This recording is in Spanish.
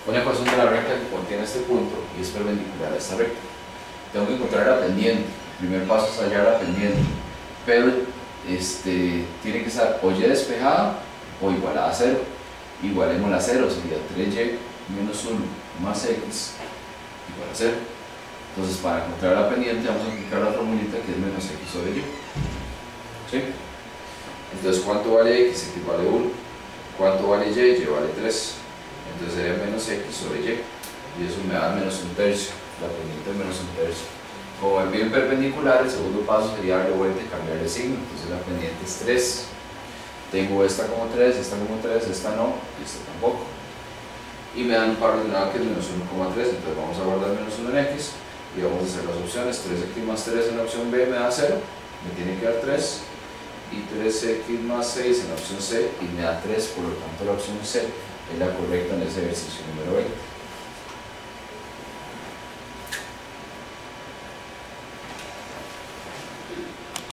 una ecuación de la recta que contiene este punto y es perpendicular a esta recta. Tengo que encontrar la pendiente. El primer paso es hallar la pendiente, pero tiene que estar o y despejada o igualada a 0. Igualémosla a 0, sería 3y menos 1 más x igual a 0. Entonces, para encontrar la pendiente vamos a aplicar la formulita que es menos x sobre y. ¿Sí? Entonces, ¿cuánto vale x? X vale 1. ¿Cuánto vale y? Y vale 3. Entonces sería menos x sobre y. Y eso me da menos 1/3. La pendiente es menos 1/3. Como es bien perpendicular, el segundo paso sería darle vuelta y cambiarle signo. Entonces la pendiente es 3. Tengo esta como 3, esta como 3, esta no, y esta tampoco. Y me dan un par ordenado que es menos 1,3. Entonces vamos a guardar menos 1 en x y vamos a hacer las opciones. 3x más 3 en la opción B me da 0, me tiene que dar 3. Y 3x más 6 en la opción C y me da 3, por lo tanto la opción C es la correcta en ese ejercicio número 20.